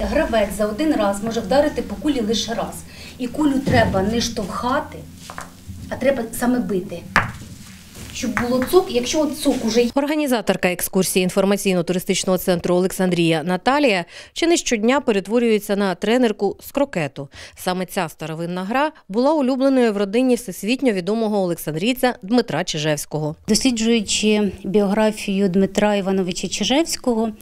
Гравець за один раз може вдарити по кулі лише раз. І кулю треба не штовхати, а треба саме бити. Щоб було цок, якщо от цок уже є. Організаторка екскурсії інформаційно-туристичного центру Олександрія Наталія чи не щодня перетворюється на тренерку з крокету. Саме ця старовинна гра була улюбленою в родині всесвітньо відомого олександрійця Дмитра Чижевського. Досліджуючи біографію Дмитра Івановича Чижевського,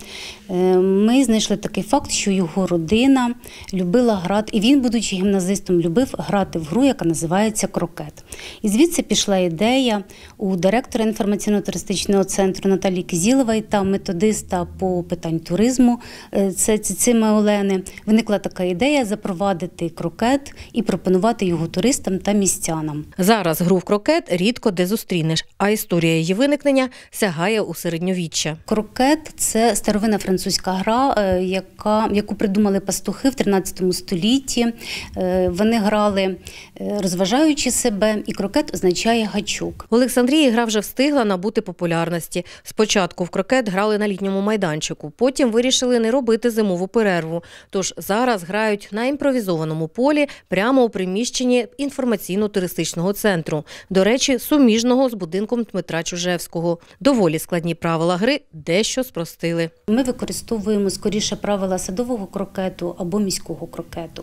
ми знайшли такий факт, що його родина любила грати, і він, будучи гімназистом, любив грати в гру, яка називається крокет. І звідси пішла ідея у директора інформаційно-туристичного центру Наталії Кизілової та методиста по питань туризму Цицими Олени. Виникла така ідея запровадити крокет і пропонувати його туристам та містянам. Зараз гру в крокет рідко де зустрінеш, а історія її виникнення сягає у середньовіччя. Крокет – це старовинна французька гра, яку придумали пастухи в 13 столітті. Вони грали, розважаючи себе, і крокет означає гачок. В Олександрії гра вже встигла набути популярності. Спочатку в крокет грали на літньому майданчику, потім вирішили не робити зимову перерву. Тож зараз грають на імпровізованому полі прямо у приміщенні інформаційно-туристичного центру. До речі, суміжного з будинком Дмитра Чижевського. Доволі складні правила гри дещо спростили. Ми використовуємо скоріше правила садового крокету або міського крокету.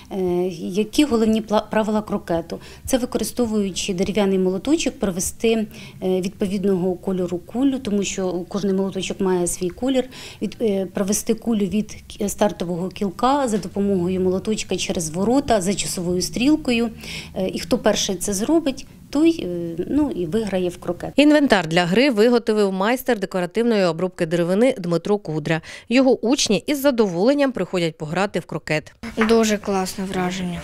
Які головні правила крокету? Це використовуючи дерев'яний молоточок, провести відповідного кольору кулю, тому що кожен молоточок має свій колір, провести кулю від стартового кілка за допомогою молоточка через ворота за часовою стрілкою. І хто перший це зробить, той і виграє в крокет. Інвентар для гри виготовив майстер декоративної обробки деревини Дмитро Кудря. Його учні із задоволенням приходять пограти в крокет. Дуже класне враження.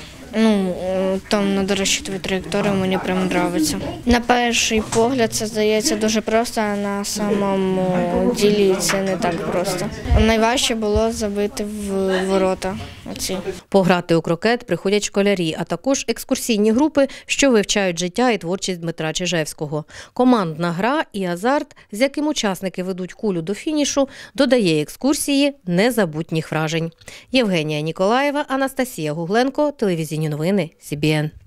Там на розчитувати траєкторію мені прям подобається. На перший погляд це здається дуже просто, а на самому ділі це не так просто. Найважче було забити в ворота. Пограти у крокет приходять школярі, а також екскурсійні групи, що вивчають життя і творчість Дмитра Чижевського. Командна гра і азарт, з яким учасники ведуть кулю до фінішу, додає екскурсії незабутніх вражень. Євгенія Ніколаєва, Анастасія Гугленко, телевізійні новини СІБІН.